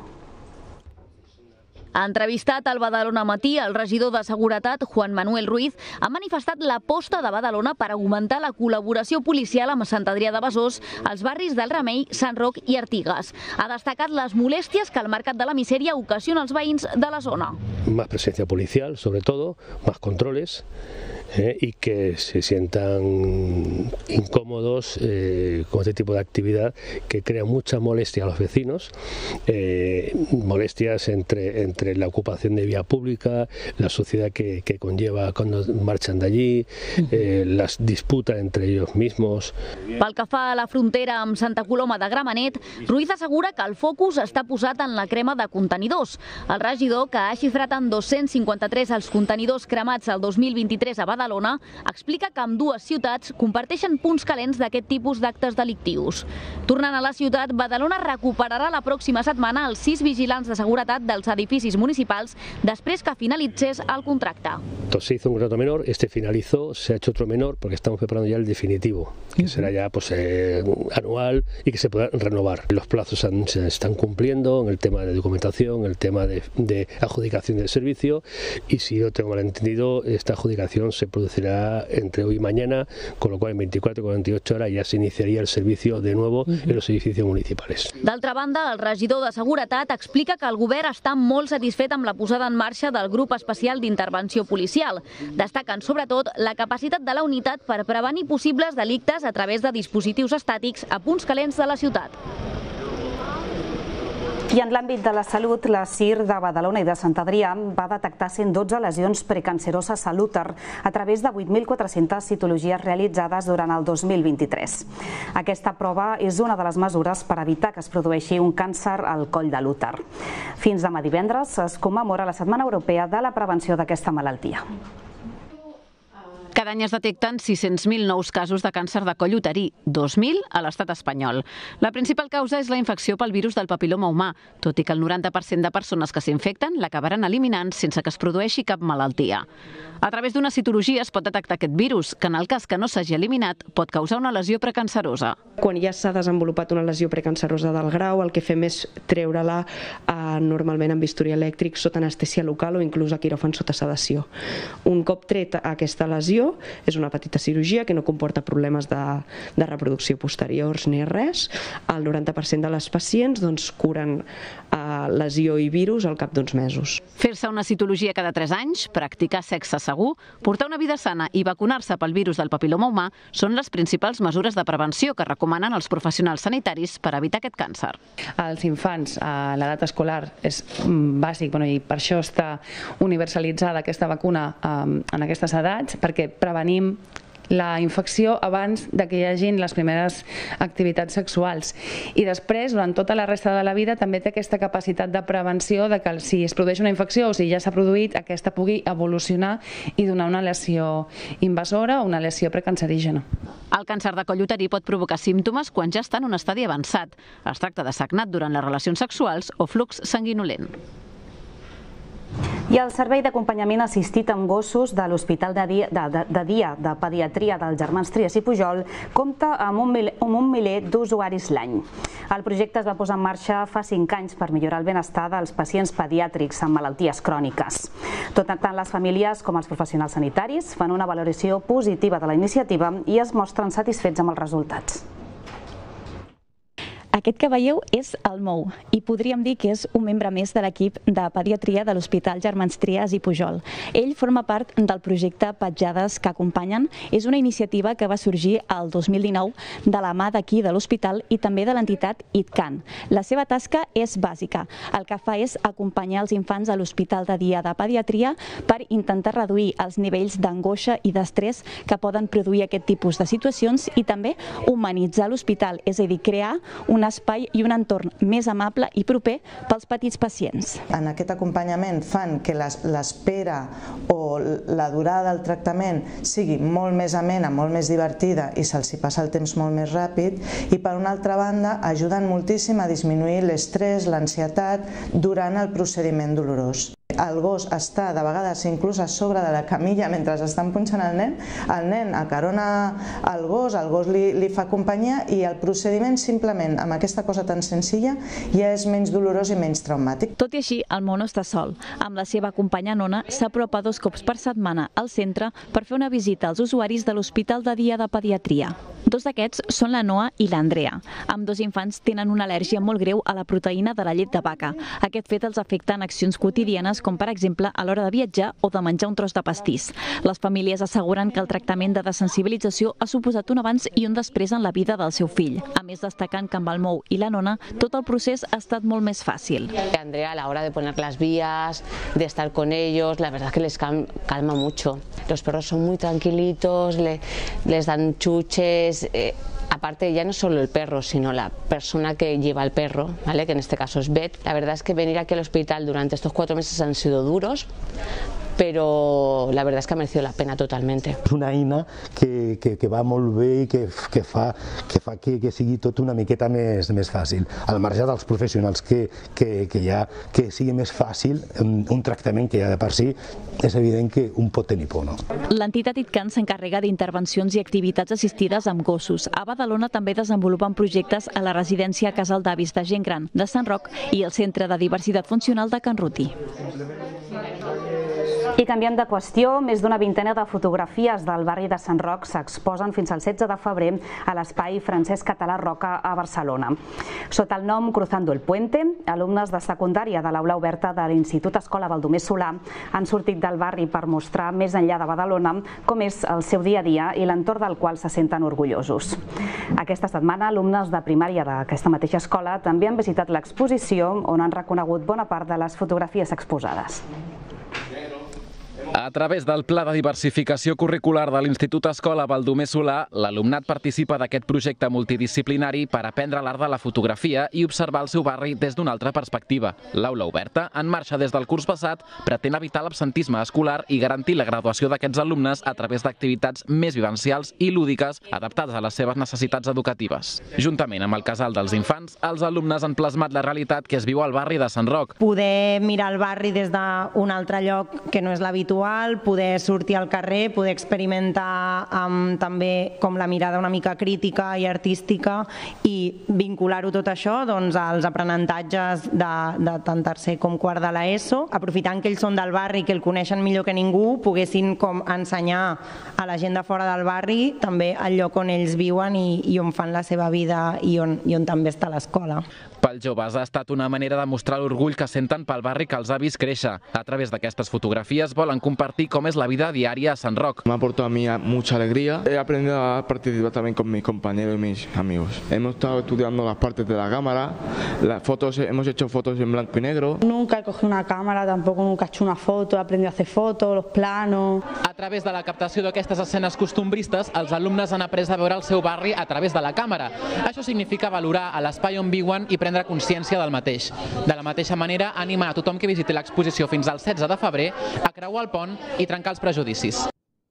Entrevistat al Badalona Matí, el regidor de Seguretat, Juan Manuel Ruiz, ha manifestat l'aposta de Badalona per augmentar la col·laboració policial amb Sant Adrià de Besòs als barris del Remei, Sant Roc i Artigas. Ha destacat les molèsties que el mercat de la misèria ocasiona als veïns de la zona. Más presencia policial, sobre todo, más controles. Eh, y que se sientan incómodos eh, con este tipo de actividad que crea mucha molestia a los vecinos, eh, molestias entre, entre la ocupación de vía pública, la suciedad que, que conlleva cuando marchan de allí, eh, las disputas entre ellos mismos. Pel que fa a la frontera amb Santa Coloma de Gramenet, Ruiz assegura que el focus està posat en la crema de contenidors. El regidor, que ha xifrat en dos-cents cinquanta-tres els contenidors cremats el dos mil vint-i-tres a Badalona, Badalona, explica que ambdues ciutats comparteixen punts calents d'aquest tipus d'actes delictius. Tornant a la ciutat, Badalona recuperarà la pròxima setmana els sis vigilants de seguretat dels edificis municipals després que finalitzés el contracte. Entonces se hizo un contrato menor, este finalizó, se ha hecho otro menor porque estamos preparando ya el definitivo, que será ya pues eh, anual y que se pueda renovar. Los plazos han, se están cumpliendo en el tema de documentación, en el tema de, de adjudicación del servicio, y si yo tengo mal entendido, esta adjudicación se producirá entre hoy y mañana, con lo cual en veinticuatro a cuarenta y ocho horas ya se iniciaría el servicio de nuevo en los edificios municipales. D'altra banda, el regidor de Seguretat explica que el govern està molt satisfet amb la posada en marxa del grup especial d'intervenció policial. Destaquen sobretot la capacitat de la unitat per prevenir possibles delictes a través de dispositius estàtics a punts calents de la ciutat. I en l'àmbit de la salut, la C I R de Badalona i de Sant Adrià va detectar cent dotze lesions precanceroses a l'úter a través de vuit mil quatre-centes citologies realitzades durant el dos mil vint-i-tres. Aquesta prova és una de les mesures per evitar que es produeixi un càncer al coll de l'úter. Fins demà divendres es commemora la Setmana Europea de la Prevenció d'aquesta malaltia. Cada any es detecten sis-cents mil nous casos de càncer de coll uterí, dos mil a l'estat espanyol. La principal causa és la infecció pel virus del papiloma humà, tot i que el noranta per cent de persones que s'infecten l'acabaran eliminant sense que es produeixi cap malaltia. A través d'una citologia es pot detectar aquest virus, que en el cas que no s'hagi eliminat pot causar una lesió precancerosa. Quan ja s'ha desenvolupat una lesió precancerosa del grau, el que fem és treure-la eh, normalment amb bisturí elèctric sota anestèsia local o inclús a quiròfan sota sedació. Un cop tret aquesta lesió, és una petita cirurgia que no comporta problemes de, de reproducció posteriors ni res. El noranta per cent de les pacients doncs, curen eh, lesió i virus al cap d'uns mesos. Fer-se una citologia cada tres anys, practicar sexe segur, portar una vida sana i vacunar-se pel virus del papiloma humà són les principals mesures de prevenció que recomanen els professionals sanitaris per evitar aquest càncer. Els infants a l'edat escolar és bàsic, bueno, i per això està universalitzada aquesta vacuna um, en aquestes edats, perquè prevenim la infecció abans de que hi hagin les primeres activitats sexuals. I després, durant tota la resta de la vida, també té aquesta capacitat de prevenció de que si es produeix una infecció o si ja s'ha produït, aquesta pugui evolucionar i donar una lesió invasora o una lesió precancerígena. El càncer de coll uterí pot provocar símptomes quan ja està en un estadi avançat. Es tracta de sagnat durant les relacions sexuals o flux sanguinolent. I el Servei d'Acompanyament Assistit amb Gossos de l'Hospital de Dia de, de, de, Dia de Pediatria dels Germans Trias i Pujol compta amb un miler, amb un miler d'usuaris l'any. El projecte es va posar en marxa fa cinc anys per millorar el benestar dels pacients pediàtrics amb malalties cròniques. Tot tant les famílies com els professionals sanitaris fan una valoració positiva de la iniciativa i es mostren satisfets amb els resultats. Aquest que veieu és el Mou i podríem dir que és un membre més de l'equip de pediatria de l'Hospital Germans Trias i Pujol. Ell forma part del projecte Petjades que acompanyen. És una iniciativa que va sorgir el dos mil dinou de la mà d'aquí de l'hospital i també de l'entitat ITCAN. La seva tasca és bàsica. El que fa és acompanyar els infants a l'Hospital de Dia de Pediatria per intentar reduir els nivells d'angoixa i d'estrès que poden produir aquest tipus de situacions i també humanitzar l'hospital, és a dir, crear un espai i un entorn més amable i proper pels petits pacients. En aquest acompanyament fan que l'espera o la durada del tractament sigui molt més amena, molt més divertida i se'ls passa el temps molt més ràpid i per una altra banda ajuden moltíssim a disminuir l'estrès, l'ansietat durant el procediment dolorós. El gos està de vegades inclús a sobre de la camilla mentre estan punxant el nen, el nen acarona el gos, el gos li, li fa companyia i el procediment simplement amb aquesta cosa tan senzilla ja és menys dolorós i menys traumàtic. Tot i així, el mono està sol. Amb la seva companya Nona s'apropa dos cops per setmana al centre per fer una visita als usuaris de l'Hospital de Dia de Pediatria. Dos d'aquests són la Noa i l'Andrea. Ambdós infants tenen una al·lèrgia molt greu a la proteïna de la llet de vaca. Aquest fet els afecta en accions quotidianes com per exemple a l'hora de viatjar o de menjar un tros de pastís. Les famílies asseguren que el tractament de desensibilització ha suposat un abans i un després en la vida del seu fill. A més, destacant que amb el Mou i la Nona tot el procés ha estat molt més fàcil. Andrea, a la hora de poner las vías, de estar con ellos, la verdad que les calma mucho. Los perros son muy tranquilitos, le, les dan chuches. Eh, aparte ya no solo el perro, sino la persona que lleva al perro, ¿vale? Que en este caso es Beth. La verdad es que venir aquí al hospital durante estos cuatro meses han sido duros, pero la verdad es que ha merecido la pena totalmente. És una eina que, que, que va molt bé i que, que fa, que, fa que, que sigui tot una miqueta més, més fàcil. Al marge dels professionals que, que, que hi ha, que sigui més fàcil un, un tractament que ja de per si és evident que un pot tenir por. No? L'entitat ITCAN s'encarrega d'intervencions i activitats assistides amb gossos. A Badalona també desenvolupen projectes a la residència Casal d'Avis de Gent Gran de Sant Roc i el Centre de Diversitat Funcional de Can Rutí. I canviem de qüestió, més d'una vintena de fotografies del barri de Sant Roc s'exposen fins al setze de febrer a l'espai Francesc Català Roca a Barcelona. Sota el nom Cruzando el Puente, alumnes de secundària de l'aula oberta de l'Institut Escola Baldomer Solà han sortit del barri per mostrar més enllà de Badalona com és el seu dia a dia i l'entorn del qual se senten orgullosos. Aquesta setmana, alumnes de primària d'aquesta mateixa escola també han visitat l'exposició on han reconegut bona part de les fotografies exposades. A través del Pla de Diversificació Curricular de l'Institut Escola Baldomer Solà, l'alumnat participa d'aquest projecte multidisciplinari per aprendre l'art de la fotografia i observar el seu barri des d'una altra perspectiva. L'aula oberta, en marxa des del curs passat, pretén evitar l'absentisme escolar i garantir la graduació d'aquests alumnes a través d'activitats més vivencials i lúdiques adaptades a les seves necessitats educatives. Juntament amb el Casal dels Infants, els alumnes han plasmat la realitat que es viu al barri de Sant Roc. Poder mirar el barri des d'un altre lloc que no és l'habitual, poder sortir al carrer, poder experimentar amb, també com la mirada una mica crítica i artística i vincular-ho tot això doncs, als aprenentatges de, de tant tercer com quart de l'ESO, aprofitant que ells són del barri, que el coneixen millor que ningú, poguessin com ensenyar a la gent de fora del barri també el lloc on ells viuen i, i on fan la seva vida i on, i on també està l'escola. Pels joves ha estat una manera de mostrar l'orgull que senten pel barri que els ha vist créixer. A través d'aquestes fotografies volen compartir com és la vida diària a Sant Roc. Me ha aportado a mí mucha alegría. He aprendido a participar también con mis compañeros y mis amigos. Hemos estado estudiando las partes de la cámara, las fotos, hemos hecho fotos en blanco y negro. Nunca he cogido una cámara, tampoco nunca he hecho una foto, he aprendido a hacer fotos, los planos. A través de la captació d'aquestes escenes costumbristes, els alumnes han après a veure el seu barri a través de la càmera. Això significa valorar l'espai on viuen i prendre consciència del mateix. De la mateixa manera, animar a tothom que visiti l'exposició fins al setze de febrer a creuar el pont i trencar els prejudicis.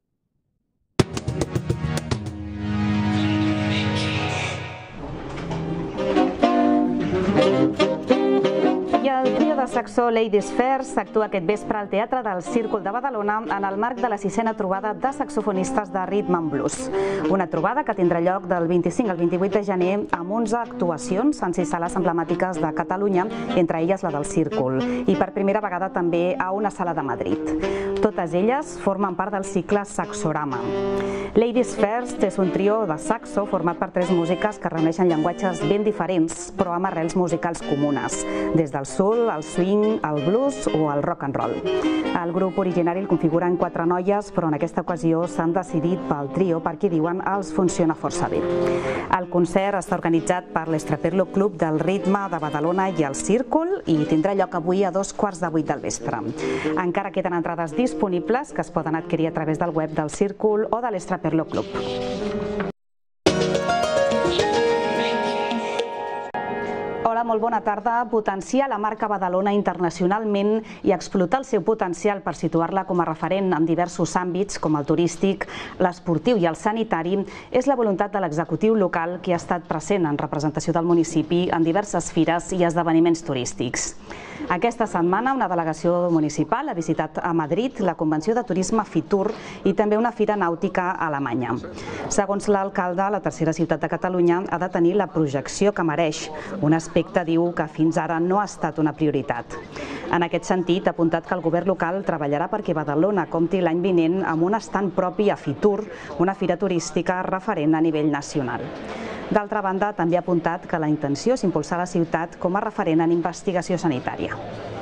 I el trio de saxó Ladies First s'actua aquest vespre al Teatre del Círcul de Badalona en el marc de la sisena trobada de saxofonistes de Rhythm and Blues. Una trobada que tindrà lloc del vint-i-cinc al vint-i-vuit de gener amb onze actuacions en sis sales emblemàtiques de Catalunya, entre elles la del Círcul, i per primera vegada també a una sala de Madrid. Totes elles formen part del cicle Saxorama. Ladies First és un trio de saxo format per tres músiques que reuneixen llenguatges ben diferents, però amb arrels musicals comunes, des del soul, el swing, el blues o el rock and roll. El grup originari el configuren quatre noies, però en aquesta ocasió s'han decidit pel trio perquè diuen els funciona força bé. El concert està organitzat per l'Estraperlo Club del Ritme de Badalona i el Círcul i tindrà lloc avui a dos quarts de vuit del vespre. Encara queden entrades disponibles que es poden adquirir a través del web del Círcul o de l'Estraperlo Club. Hola, molt bona tarda. Potenciar la marca Badalona internacionalment i explotar el seu potencial per situar-la com a referent en diversos àmbits, com el turístic, l'esportiu i el sanitari, és la voluntat de l'executiu local que ha estat present en representació del municipi en diverses fires i esdeveniments turístics. Aquesta setmana una delegació municipal ha visitat a Madrid la Convenció de Turisme Fitur i també una fira nàutica a Alemanya. Segons l'alcalde, la tercera ciutat de Catalunya ha de tenir la projecció que mereix, un aspecte, diu, que fins ara no ha estat una prioritat. En aquest sentit, ha apuntat que el govern local treballarà perquè Badalona compti l'any vinent amb un estand propi a Fitur, una fira turística referent a nivell nacional. D'altra banda, també ha apuntat que la intenció és impulsar la ciutat com a referent en investigació sanitària.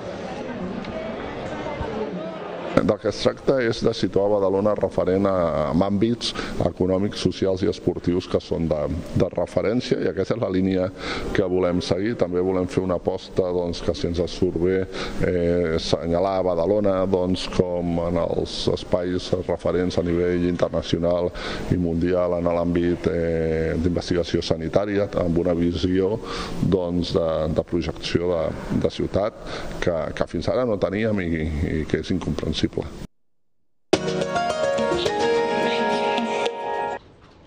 Del que es tracta és de situar Badalona referent a àmbits econòmics, socials i esportius que són de, de referència, i aquesta és la línia que volem seguir. També volem fer una aposta doncs, que, si ens surt bé, eh, assenyalar Badalona doncs, com en els espais referents a nivell internacional i mundial en l'àmbit eh, d'investigació sanitària, amb una visió doncs, de, de projecció de, de ciutat que, que fins ara no teníem i, i que és incomprensible.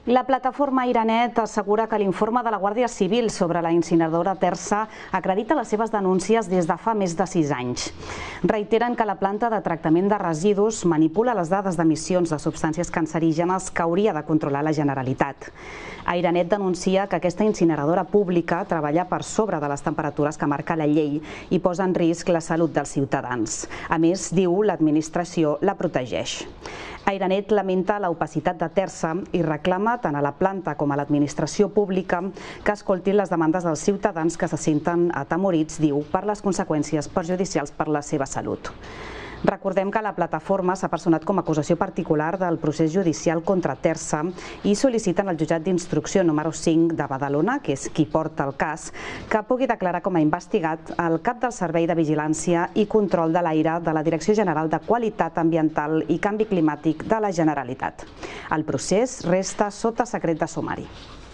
La plataforma Airanet assegura que l'informe de la Guàrdia Civil sobre la incineradora Tersa acredita les seves denúncies des de fa més de sis anys. Reiteren que la planta de tractament de residus manipula les dades d'emissions de substàncies cancerígenes que hauria de controlar la Generalitat. Airanet denuncia que aquesta incineradora pública treballa per sobre de les temperatures que marca la llei i posa en risc la salut dels ciutadans. A més, diu, l'administració la protegeix. Airanet lamenta l'opacitat de Tersa i reclama tant a la planta com a l'administració pública que escoltin les demandes dels ciutadans que se senten atemorits, diu, per les conseqüències perjudicials per la seva salut. Recordem que la plataforma s'ha personat com a acusació particular del procés judicial contra Tersa i sol·liciten al jutjat d'instrucció número cinc de Badalona, que és qui porta el cas, que pugui declarar com a investigat el cap del Servei de Vigilància i Control de l'Aire de la Direcció General de Qualitat Ambiental i Canvi Climàtic de la Generalitat. El procés resta sota secret de sumari.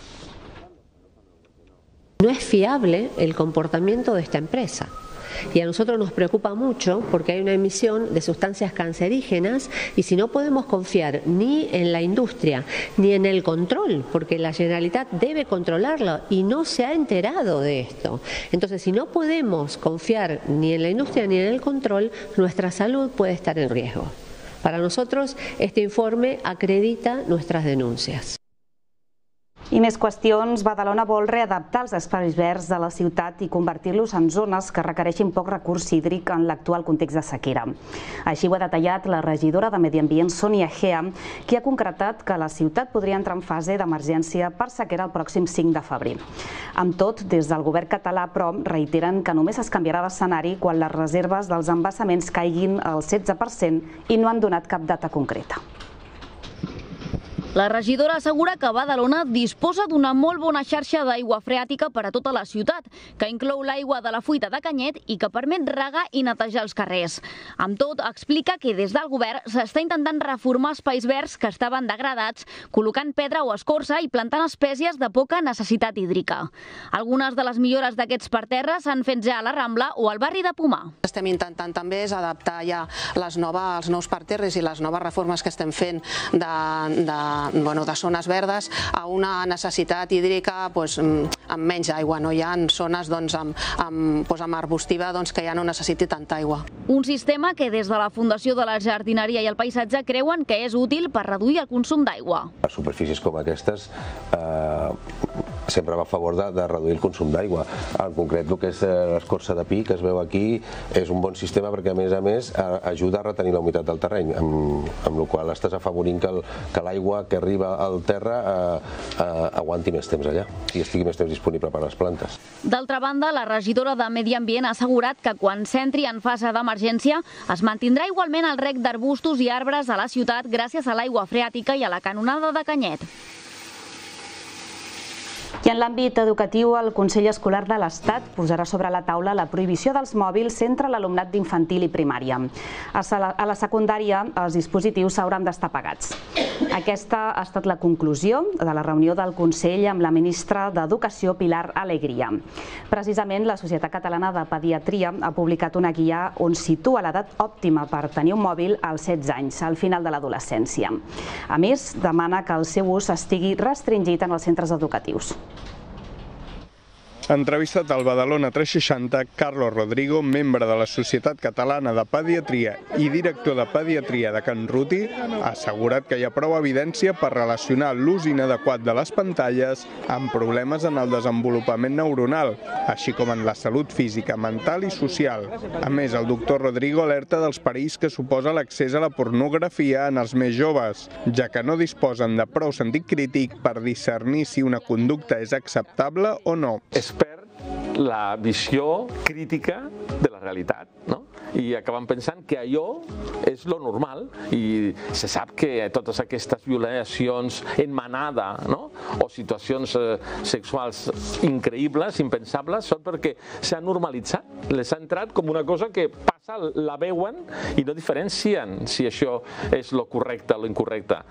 No es fiable el comportamiento de esta empresa. Y a nosotros nos preocupa mucho porque hay una emisión de sustancias cancerígenas y si no podemos confiar ni en la industria ni en el control, porque la Generalitat debe controlarlo y no se ha enterado de esto. Entonces, si no podemos confiar ni en la industria ni en el control, nuestra salud puede estar en riesgo. Para nosotros, este informe acredita nuestras denuncias. I més qüestions. Badalona vol readaptar els espais verds de la ciutat i convertir-los en zones que requereixin poc recurs hídric en l'actual context de sequera. Així ho ha detallat la regidora de Medi Ambient, Sònia Egea, qui ha concretat que la ciutat podria entrar en fase d'emergència per sequera el pròxim cinc de febrer. Amb tot, des del govern català, però, reiteren que només es canviarà l'escenari quan les reserves dels embassaments caiguin al setze per cent i no han donat cap data concreta. La regidora assegura que Badalona disposa d'una molt bona xarxa d'aigua freàtica per a tota la ciutat, que inclou l'aigua de la fuita de Canyet i que permet regar i netejar els carrers. Amb tot, explica que des del govern s'està intentant reformar espais verds que estaven degradats, col·locant pedra o escorça i plantant espècies de poca necessitat hídrica. Algunes de les millores d'aquests parterres s'han fet ja a la Rambla o al barri de Pomar. Estem intentant també és adaptar ja les noves, els nous parterres i les noves reformes que estem fent de, de Bueno, de zones verdes a una necessitat hídrica doncs, amb menys aigua. No? Hi ha zones doncs, amb, amb, doncs, amb arbustiva doncs, que ja no necessiti tanta aigua. Un sistema que des de la Fundació de la Jardineria i el Paisatge creuen que és útil per reduir el consum d'aigua. A superfícies com aquestes eh, sempre va a favor de, de reduir el consum d'aigua. En concret, el que és l'escorça de pi que es veu aquí és un bon sistema perquè a més a més ajuda a retenir la humitat del terreny, amb, amb la qual estàs afavorint que, el, que l'aigua que arriba al terra eh, eh, aguanti més temps allà i estigui més temps disponible per a les plantes. D'altra banda, la regidora de Medi Ambient ha assegurat que quan s'entri en fase d'emergència es mantindrà igualment el rec d'arbustos i arbres a la ciutat gràcies a l'aigua freàtica i a la canonada de Canyet. I en l'àmbit educatiu, el Consell Escolar de l'Estat posarà sobre la taula la prohibició dels mòbils entre l'alumnat d'infantil i primària. A la secundària, els dispositius hauran d'estar pagats. Aquesta ha estat la conclusió de la reunió del Consell amb la ministra d'Educació, Pilar Alegria. Precisament, la Societat Catalana de Pediatria ha publicat una guia on situa l'edat òptima per tenir un mòbil als setze anys, al final de l'adolescència. A més, demana que el seu ús estigui restringit en els centres educatius. Entrevistat al Badalona tres seixanta, Carlos Rodrigo, membre de la Societat Catalana de Pediatria i director de Pediatria de Can Ruti, ha assegurat que hi ha prou evidència per relacionar l'ús inadequat de les pantalles amb problemes en el desenvolupament neuronal, així com en la salut física, mental i social. A més, el doctor Rodrigo alerta dels perills que suposa l'accés a la pornografia en els més joves, ja que no disposen de prou sentit crític per discernir si una conducta és acceptable o no. Perd la visió crítica de la realitat, no? I acaben pensant que allò és lo normal i se sap que totes aquestes violacions en manada, no? O situacions eh, sexuals increïbles, impensables, són perquè s'ha normalitzat, les ha entrat com una cosa que passa, la veuen i no diferencien si això és lo correcte o lo incorrecte.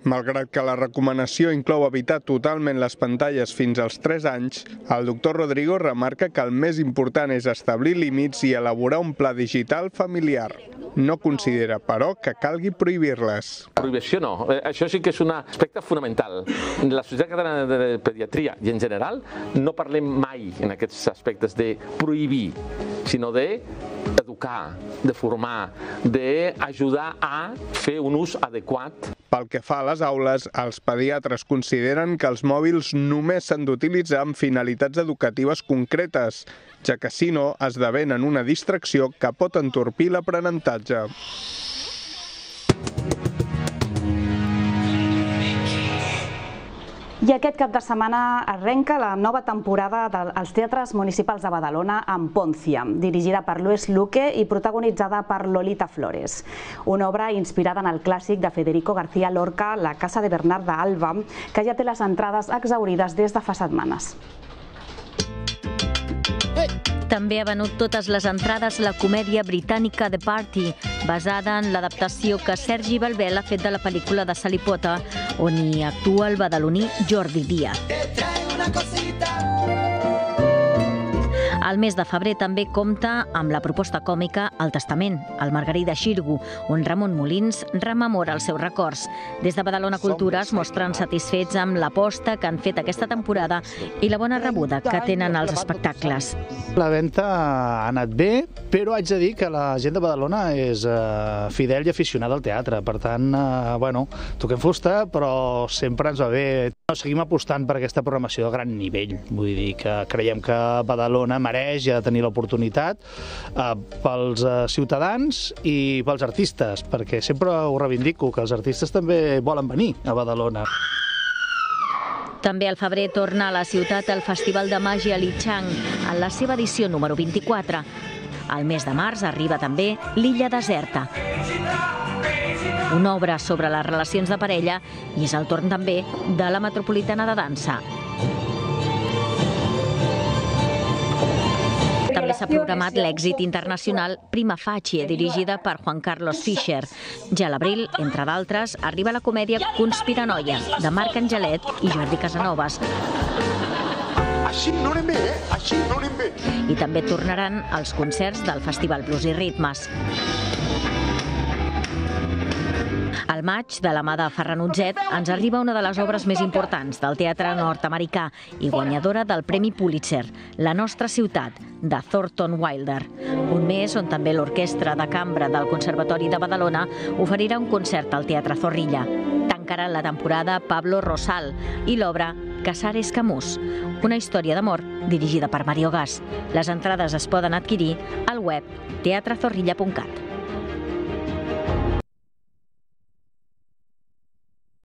Malgrat que la recomanació inclou evitar totalment les pantalles fins als tres anys, el doctor Rodrigo remarca que el més important és establir límits i elaborar un pla digital familiar. No considera, però, que calgui prohibir-les. Prohibició no. Això sí que és un aspecte fonamental. La Societat Catalana de Pediatria i en general no parlem mai en aquests aspectes de prohibir, sinó d'educar, de formar, d'ajudar a fer un ús adequat. Pel que fa a les aules, els pediatres consideren que els mòbils només s'han d'utilitzar amb finalitats educatives concretes, ja que si no esdevenen una distracció que pot entorpir l'aprenentatge. I aquest cap de setmana arrenca la nova temporada dels Teatres Municipals de Badalona amb Poncia, dirigida per Luis Luque i protagonitzada per Lolita Flores. Una obra inspirada en el clàssic de Federico García Lorca, La casa de Bernard d'Alba, que ja té les entrades exhaurides des de fa setmanes. També ha venut totes les entrades la comèdia britànica The Party, basada en l'adaptació que Sergi Balbel ha fet de la pel·lícula de Sally Potter, on hi actua el badaloní Jordi Díaz. El mes de febrer també compta amb la proposta còmica El Testament, al Margarida Xirgu, on Ramon Molins rememora els seus records. Des de Badalona Cultura es mostren satisfets amb l'aposta que han fet aquesta temporada i la bona rebuda que tenen els espectacles. La venda ha anat bé, però haig de dir que la gent de Badalona és eh, fidel i aficionada al teatre. Per tant, eh, bueno, toquem fusta, però sempre ens va bé. Seguim apostant per aquesta programació de gran nivell. Vull dir que creiem que Badalona mereix ja tenir l'oportunitat eh, pels eh, ciutadans i pels artistes, perquè sempre ho reivindico, que els artistes també volen venir a Badalona. També al febrer torna a la ciutat el Festival de Màgia Lichang, en la seva edició número vint-i-quatre. Al mes de març arriba també L'Illa Deserta, una obra sobre les relacions de parella, i és el torn també de la Metropolitana de Dansa. També s'ha programat l'èxit internacional Prima Facie, dirigida per Juan Carlos Fischer. Ja a l'abril, entre d'altres, arriba la comèdia Conspiranoia, de Marc Angelet i Jordi Casanovas. Així no anem bé, eh? Així no anem bé. I també tornaran els concerts del Festival Blues i Ritmes. Al maig, de la mà de Ferran Utzet, ens arriba una de les obres més importants del teatre nord-americà i guanyadora del Premi Pulitzer, La nostra ciutat, de Thornton Wilder. Un mes on també l'Orquestra de Cambra del Conservatori de Badalona oferirà un concert al Teatre Zorrilla. Tancarà la temporada Pablo Rosal i l'obra Casares Camus, una història d'amor dirigida per Mario Gas. Les entrades es poden adquirir al web teatre zorrilla punt cat.